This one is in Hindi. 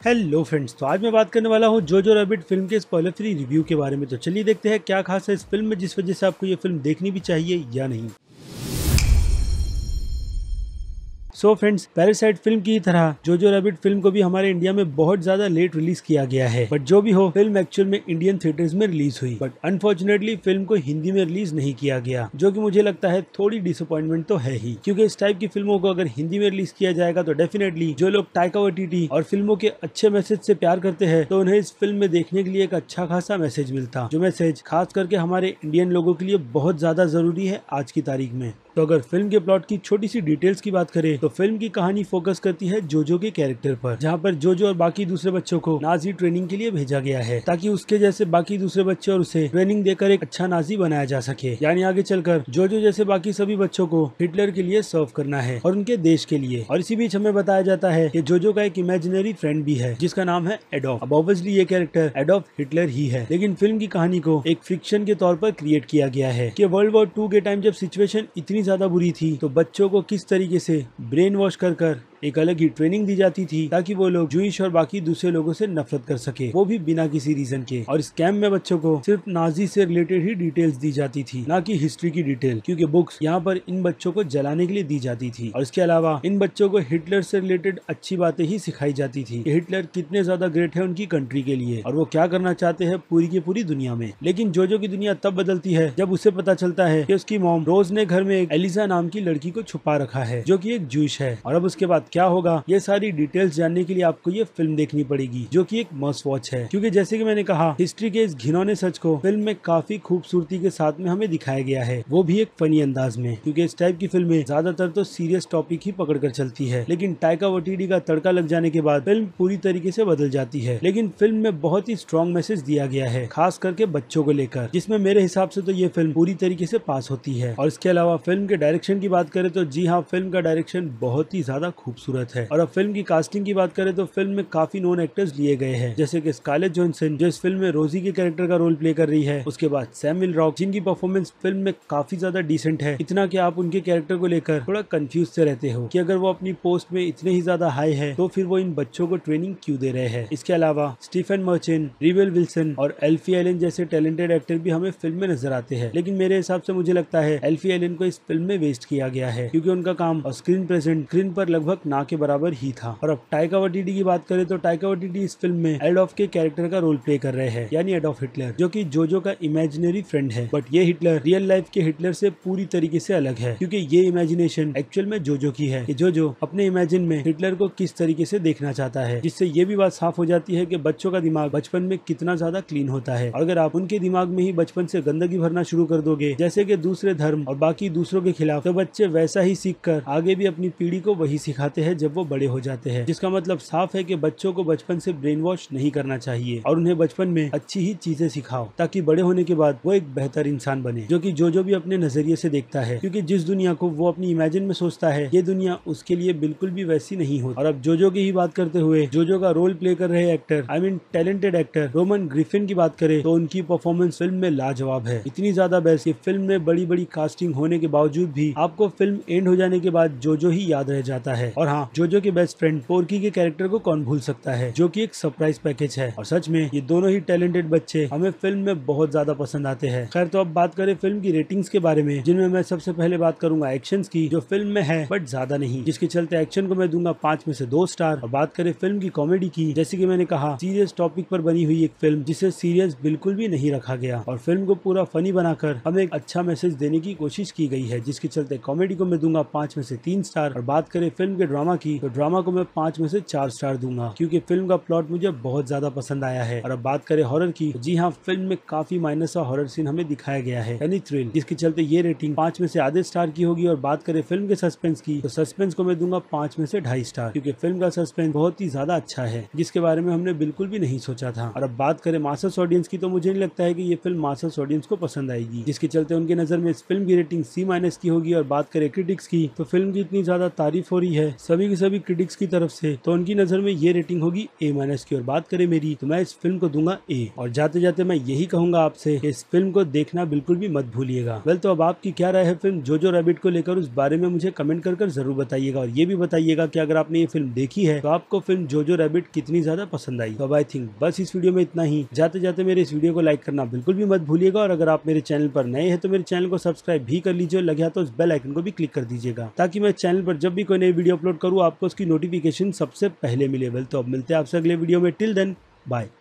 हेलो फ्रेंड्स, तो आज मैं बात करने वाला हूँ जोजो रैबिट फिल्म के स्पॉइलर फ्री रिव्यू के बारे में। तो चलिए देखते हैं क्या खास है इस फिल्म में जिस वजह से आपको ये फिल्म देखनी भी चाहिए या नहीं। सो फ्रेंड्स, पैरासाइट फिल्म की तरह जोजो रैबिट फिल्म को भी हमारे इंडिया में बहुत ज्यादा लेट रिलीज किया गया है। बट जो भी हो, फिल्म एक्चुअल में इंडियन थिएटर्स में रिलीज हुई, बट अनफॉर्चुनेटली फिल्म को हिंदी में रिलीज नहीं किया गया, जो कि मुझे लगता है थोड़ी डिसअपॉइंटमेंट तो है ही। क्योंकि इस टाइप की फिल्मों को अगर हिंदी में रिलीज किया जाएगा तो डेफिनेटली जो लोग टाइका वाइटिटी और फिल्मों के अच्छे मैसेज से प्यार करते हैं तो उन्हें इस फिल्म में देखने के लिए एक अच्छा खासा मैसेज मिलता, जो मैसेज खास करके हमारे इंडियन लोगों के लिए बहुत ज्यादा जरूरी है आज की तारीख में। तो अगर फिल्म के प्लॉट की छोटी सी डिटेल्स की बात करें तो फिल्म की कहानी फोकस करती है जोजो के कैरेक्टर पर, जहां पर जोजो और बाकी दूसरे बच्चों को नाजी ट्रेनिंग के लिए भेजा गया है ताकि उसके जैसे बाकी दूसरे बच्चे और उसे ट्रेनिंग देकर एक अच्छा नाजी बनाया जा सके। यानी आगे चलकर जोजो जैसे बाकी सभी बच्चों को हिटलर के लिए सर्व करना है और उनके देश के लिए। और इसी बीच हमें बताया जाता है कि जोजो का एक इमेजिनरी फ्रेंड भी है जिसका नाम है एडोल्फ। अब ऑब्वियसली ये कैरेक्टर एडोल्फ हिटलर ही है, लेकिन फिल्म की कहानी को एक फिक्शन के तौर पर क्रिएट किया गया है कि वर्ल्ड वॉर 2 के टाइम जब सिचुएशन इतनी ज्यादा बुरी थी तो बच्चों को किस तरीके से ब्रेन वॉश कर एक अलग ही ट्रेनिंग दी जाती थी ताकि वो लोग जूइश और बाकी दूसरे लोगों से नफरत कर सके, वो भी बिना किसी रीजन के। और इस कैंप में बच्चों को सिर्फ नाजी से रिलेटेड ही डिटेल्स दी जाती थी, ना कि हिस्ट्री की डिटेल, क्योंकि बुक्स यहाँ पर इन बच्चों को जलाने के लिए दी जाती थी। और इसके अलावा इन बच्चों को हिटलर से रिलेटेड अच्छी बातें ही सिखाई जाती थी कि हिटलर कितने ज्यादा ग्रेट है उनकी कंट्री के लिए और वो क्या करना चाहते हैं पूरी की पूरी दुनिया में। लेकिन जोजो की दुनिया तब बदलती है जब उसे पता चलता है कि उसकी मॉम रोज ने घर में एक एलिजा नाम की लड़की को छुपा रखा है जो कि एक जूइश है। और अब उसके बाद क्या होगा, ये सारी डिटेल्स जानने के लिए आपको ये फिल्म देखनी पड़ेगी, जो कि एक मस्ट वॉच है। क्योंकि जैसे कि मैंने कहा, हिस्ट्री के इस घिनौने सच को फिल्म में काफी खूबसूरती के साथ में हमें दिखाया गया है, वो भी एक फनी अंदाज में। क्योंकि इस टाइप की फिल्में ज्यादातर तो सीरियस टॉपिक ही पकड़ कर चलती है, लेकिन टाइका वाइटिटी का तड़का लग जाने के बाद फिल्म पूरी तरीके से बदल जाती है। लेकिन फिल्म में बहुत ही स्ट्रॉन्ग मैसेज दिया गया है, खास करके बच्चों को लेकर, जिसमें मेरे हिसाब से तो ये फिल्म पूरी तरीके से पास होती है। और इसके अलावा फिल्म के डायरेक्शन की बात करें तो जी हाँ, फिल्म का डायरेक्शन बहुत ही ज्यादा खूबसूरत है। और अब फिल्म की कास्टिंग की बात करें तो फिल्म में काफी नोन एक्टर्स लिए गए हैं, जैसे कि स्कारलेट जोहानसन जो इस फिल्म में रोजी के कैरेक्टर का रोल प्ले कर रही है। उसके बाद सैमुअल रॉक, जिनकी परफॉर्मेंस फिल्म में काफी ज्यादा डिसेंट है, इतना कि आप उनके कैरेक्टर को लेकर थोड़ा कंफ्यूज से रहते हो कि अगर वो अपनी पोस्ट में इतने ही ज्यादा हाई है तो फिर वो इन बच्चों को ट्रेनिंग क्यों दे रहे हैं। इसके अलावा स्टीफन मर्चेंट, रिवेल विल्सन और एल्फी एलन जैसे टैलेंटेड एक्टर भी हमें फिल्म में नजर आते हैं। लेकिन मेरे हिसाब से मुझे लगता है एल्फी एलन को इस फिल्म में वेस्ट किया गया है, क्योंकि उनका काम स्क्रीन प्रेजेंट स्क्रीन पर लगभग ना के बराबर ही था। और अब टाइका वाइटिटी की बात करें तो टाइका वाइटिटी इस फिल्म में एडोल्फ के कैरेक्टर का रोल प्ले कर रहे हैं, यानी एडोल्फ हिटलर, जो कि जोजो का इमेजिनरी फ्रेंड है। बट ये हिटलर रियल लाइफ के हिटलर से पूरी तरीके से अलग है, क्योंकि ये इमेजिनेशन एक्चुअल में जोजो की है कि जोजो अपने इमेजिन में हिटलर को किस तरीके से देखना चाहता है, जिससे ये भी बात साफ हो जाती है कि बच्चों का दिमाग बचपन में कितना ज्यादा क्लीन होता है। और अगर आप उनके दिमाग में ही बचपन से गंदगी भरना शुरू कर दोगे, जैसे कि दूसरे धर्म और बाकी दूसरों के खिलाफ, तो बच्चे वैसा ही सीख कर आगे भी अपनी पीढ़ी को वही सिखाते हैं जब वो बड़े हो जाते हैं। जिसका मतलब साफ है कि बच्चों को बचपन से ब्रेन वॉश नहीं करना चाहिए और उन्हें बचपन में अच्छी ही चीजें सिखाओ, ताकि बड़े होने के बाद वो एक बेहतर इंसान बने, जो कि जोजो भी अपने नजरिए से देखता है। क्योंकि जिस दुनिया को वो अपनी इमेजिन में सोचता है, ये दुनिया उसके लिए बिल्कुल भी वैसी नहीं होती। और अब जोजो की ही बात करते हुए जोजो का रोल प्ले कर रहे actor, I mean talented actor Roman Griffin की बात करें तो उनकी परफॉर्मेंस फिल्म में लाजवाब है। इतनी ज्यादा बेस्ट कि फिल्म में बड़ी बड़ी कास्टिंग होने के बावजूद भी आपको फिल्म एंड हो जाने के बाद जोजो ही याद रह जाता है। और हाँ, जोजो के बेस्ट फ्रेंड पोर्की के कैरेक्टर को कौन भूल सकता है, जो कि एक सरप्राइज पैकेज है। और सच में ये दोनों ही टैलेंटेड बच्चे हमें फिल्म में बहुत ज्यादा पसंद आते हैं। खैर, तो अब बात करें फिल्म की रेटिंग्स के बारे में, जिनमें मैं सबसे पहले बात करूंगा एक्शंस की, जो फिल्म में है बट ज्यादा नहीं, जिसके चलते एक्शन को मैं दूंगा 5 में से 2 स्टार। और बात करें फिल्म की कॉमेडी की, जैसे कि मैंने कहा, सीरियस टॉपिक पर बनी हुई एक फिल्म जिसे सीरियस बिल्कुल भी नहीं रखा गया और फिल्म को पूरा फनी बनाकर हमें एक अच्छा मैसेज देने की कोशिश की गई है, जिसके चलते कॉमेडी को मैं दूंगा 5 में से 3 स्टार। और बात करें फिल्म के ड्रामा की, तो ड्रामा को मैं 5 में से 4 स्टार दूंगा, क्योंकि फिल्म का प्लॉट मुझे बहुत ज्यादा पसंद आया है। और अब बात करें हॉरर की, जी हाँ, फिल्म में काफी माइनर सा हॉरर सीन हमें दिखाया गया है, यानी थ्रिल, जिसके चलते ये रेटिंग 5 में से आधे स्टार की होगी। और बात करें फिल्म के सस्पेंस की, तो सस्पेंस को मैं दूंगा 5 में से 2.5 स्टार, क्योंकि फिल्म का सस्पेंस बहुत ही ज्यादा अच्छा है, जिसके बारे में हमने बिल्कुल भी नहीं सोचा था। और अब बात करें मासस ऑडियंस की, तो मुझे नहीं लगता है कि ये फिल्म मासस ऑडियंस को पसंद आएगी, जिसके चलते उनके नजर में इस फिल्म की रेटिंग C- की होगी। और बात करें क्रिटिक्स की, तो फिल्म की इतनी ज्यादा तारीफ हो रही है, सभी के सभी क्रिटिक्स की तरफ से, तो उनकी नजर में ये रेटिंग होगी A- की। और बात करें मेरी, तो मैं इस फिल्म को दूंगा A। और जाते जाते मैं यही कहूंगा आपसे कि इस फिल्म को देखना बिल्कुल भी मत भूलिएगा। वेल, तो अब आपकी क्या राय है फिल्म जोजो रैबिट को लेकर, उस बारे में मुझे कमेंट कर जरूर बताइएगा। और ये भी बताइएगा कि अगर आपने ये फिल्म देखी है तो आपको फिल्म जोजो रैबिट कितनी ज्यादा पसंद आई। तो आई थिंक बस इस वीडियो में इतना ही। जाते जाते मेरे इस वीडियो को लाइक करना बिल्कुल भी मत भूलिएगा। और अगर आप मेरे चैनल पर नए हैं तो मेरे चैनल को सब्सक्राइब भी कर लीजिए, लगे तो उस बेल आइकन को भी क्लिक कर दीजिएगा, ताकि मैं चैनल पर जब भी कोई नई वीडियो अपलोड करूँ आपको उसकी नोटिफिकेशन सबसे पहले मिले। वेल, तो अब मिलते हैं आपसे अगले वीडियो में। Till then, bye.